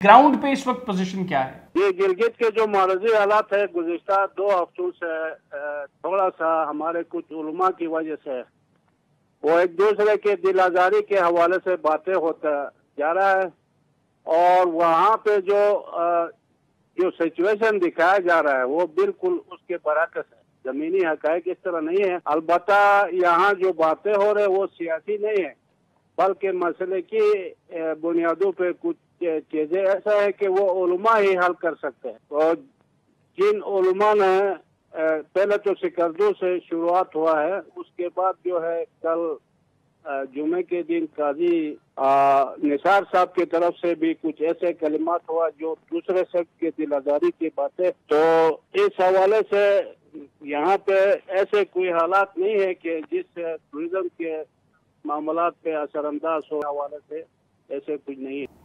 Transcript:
Ground पे इस वक्त पोजीशन क्या है? ये गिलगित के जो मारजी हालात है गुज़िश्ता 2 हफ्तों से थोड़ा सा हमारे कुछ उलमा की वजह से वो एक दूसरे के दिल आज़ारी के हवाले से बातें होता जा रहा है। और वहाँ पे जो सिचुएशन दिखाया जा रहा है वो बिल्कुल उसके बरअक्स है। जमीनी हक़ाइक़ इस तरह नहीं है। अलबत्ता यहाँ जो बातें हो रहे वो सियासी नहीं है, बल्कि मसले की बुनियादों पे कुछ चीजें ऐसा है कि वो उलमा ही हल कर सकते हैं। तो जिन उलमा ने पहले तो सिकरदू से शुरुआत हुआ है, उसके बाद जो है कल जुमे के दिन काजी निसार साहब की तरफ से भी कुछ ऐसे कलिमात हुआ जो दूसरे शख्स के दिल आज़ारी की बातें। तो इस हवाले से यहाँ पे ऐसे कोई हालात नहीं है कि जिस टूरिज्म के मामलात पे असरअंदाज हो हवाले से ऐसे कुछ नहीं है।